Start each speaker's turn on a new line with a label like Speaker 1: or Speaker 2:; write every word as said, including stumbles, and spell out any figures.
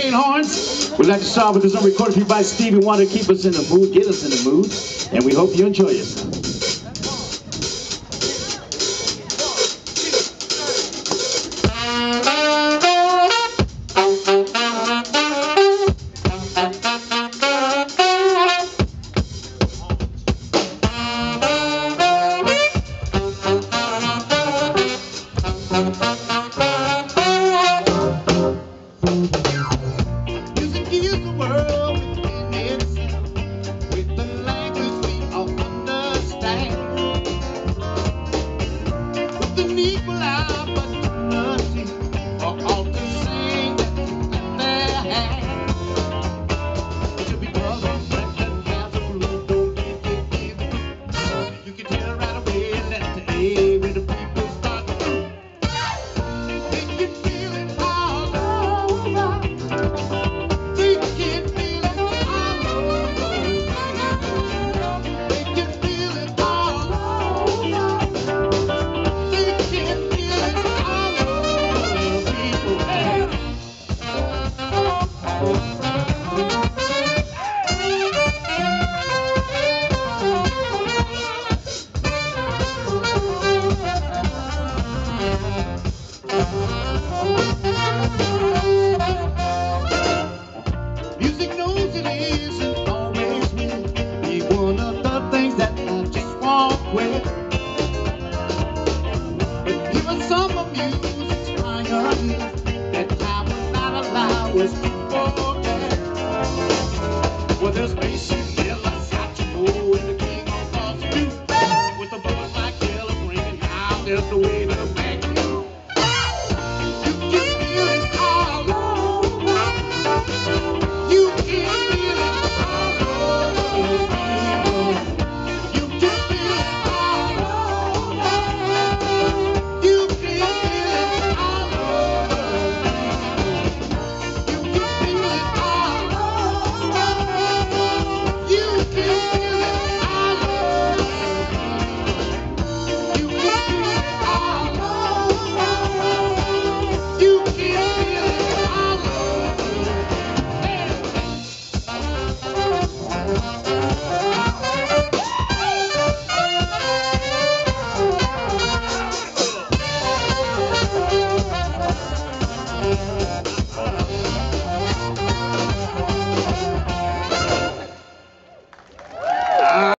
Speaker 1: Hurricane Horns. We'd like to start with this unrecorded piece by Stevie Wonder to keep us in the mood, get us in the mood, and we hope you enjoy yourself.